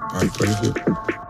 Alright, praise it.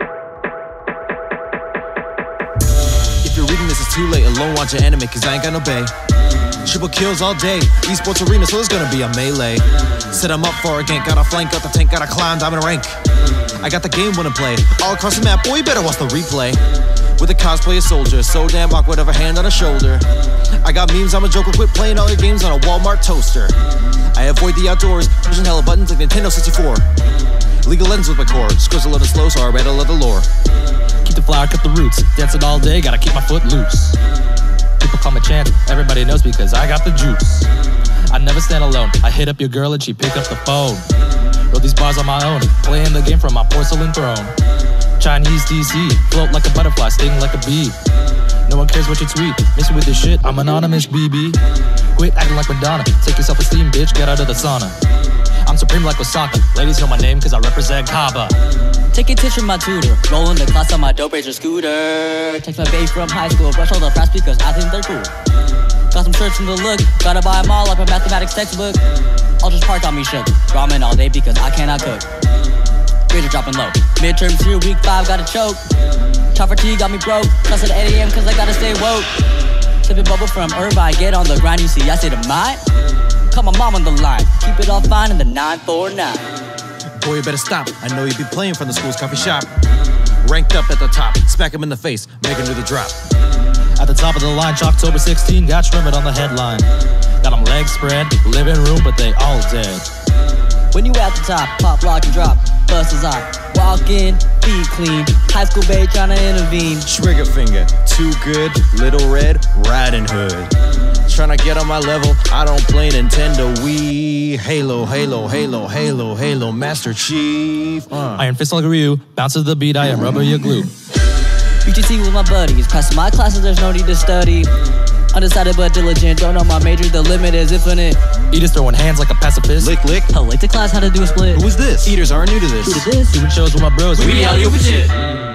If you're reading this, it's too late. Alone watch an anime, cause I ain't got no bay. Triple kills all day. Esports arena, so there's gonna be a melee. Set I'm up for a gank, gotta flank, got the tank, gotta climb, diamond rank. I got the game winning play. All across the map, boy, you better watch the replay. With a cosplay a soldier, so damn awkward of a hand on a shoulder. I got memes, I'm a joker, quit playing all your games on a Walmart toaster. I avoid the outdoors, pushing hella buttons like Nintendo 64. League of Legends with my core, scores a little slow, so I read a little lore. Keep the flower, cut the roots, dancing all day, gotta keep my foot loose. People call me Chant, everybody knows because I got the juice. I never stand alone, I hit up your girl and she pick up the phone. Wrote these bars on my own, playing the game from my porcelain throne. Chinese DC, float like a butterfly, sting like a bee. No one cares what you tweet, miss you with this shit, I'm anonymous BB. Quit acting like Madonna, take your self-esteem bitch, get out of the sauna. I'm supreme like Osaka, ladies know my name cause I represent Kaba. Taking tips from my tutor, rolling the class on my dope racer scooter. Text my babe from high school, brush all the fast because I think they're cool. Got some shirts from the look, gotta buy them all like my mathematics textbook. I'll just park on me shook, ramen all day because I cannot cook. Grades are dropping low, midterms here, week 5 gotta choke. Chopper T got me broke, plus at 8 AM cause I gotta stay woke. Sipping bubble from Irvine, get on the grind, you see I say the mine. Call my mom on the line, keep it all fine in the 949. Boy, you better stop, I know you be playing from the school's coffee shop. Ranked up at the top, smack him in the face, make him do the drop. At the top of the line, October 16, got Shrimmered on the headline. Got them legs spread, living room, but they all dead. When you at the top, pop, lock, and drop, buses out. Walk in, feet clean, high school babe tryna intervene. Trigger finger, too good, little red, riding hood. Tryna get on my level, I don't play Nintendo Wii. Halo, Halo, Halo, Halo, Halo, Master Chief. Iron fist like Ryu, bounce to the beat, I am rubber, you glue. UGC with my buddies, passing my classes, there's no need to study. Undecided but diligent, don't know my major, the limit is infinite. Eaters throwing hands like a pacifist. Lick, lick. Hell, late to class, how to do a split. Who is this? Eaters aren't new to this. Who did this? Doing shows with my bros. We all you for shit.